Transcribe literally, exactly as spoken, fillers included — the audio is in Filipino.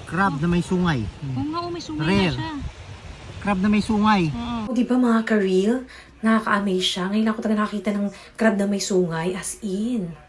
Crab na may sungay. Oo nga, oh, may sungay Rare. na siya. Crab na may sungay. Oo. O, di ba mga ka-real? Nakaka-amaze siya. Ngayon ako talaga nakakita ng crab na may sungay, as in.